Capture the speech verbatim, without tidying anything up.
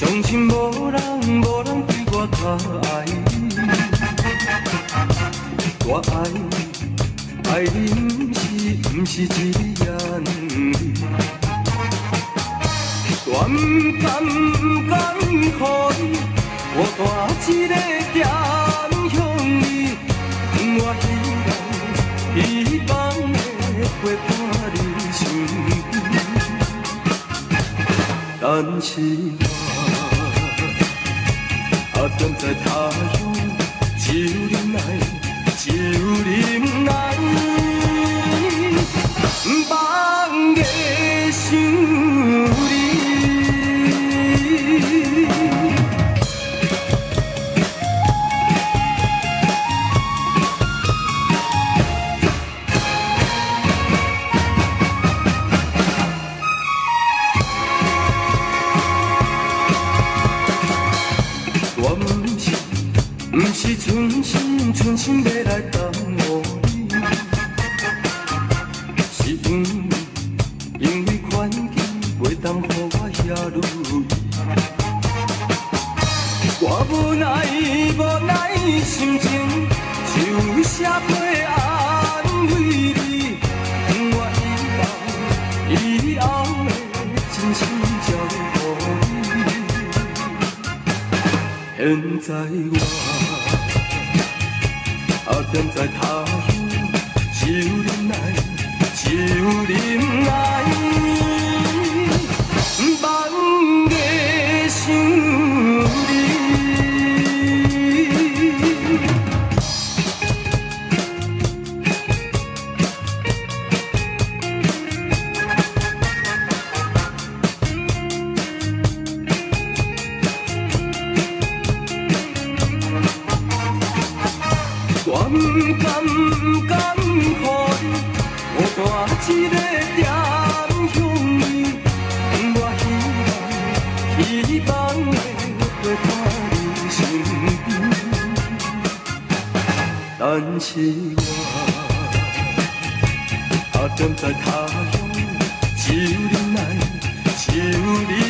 相信无人无人比我较爱你，我爱你，爱你不是不是一个言语，我不甘不甘予你，我带一个剑向你，我希望希望会陪伴你身边，但是我啊站在他乡，只有忍耐，只有忍耐，放个想你。我不是，不是存心存心要来耽误你，是因为因为环境袂当予我遐如意。我无奈无奈心情，就写批安慰你。我希望以后的真心交予你。现在我啊站在他乡，只有忍耐，只有忍耐，放个想你。我不甘不甘予你，我带一个剑向你，我希望希望会陪伴你身边，但是我啊站在他乡，只有忍耐，只有忍耐。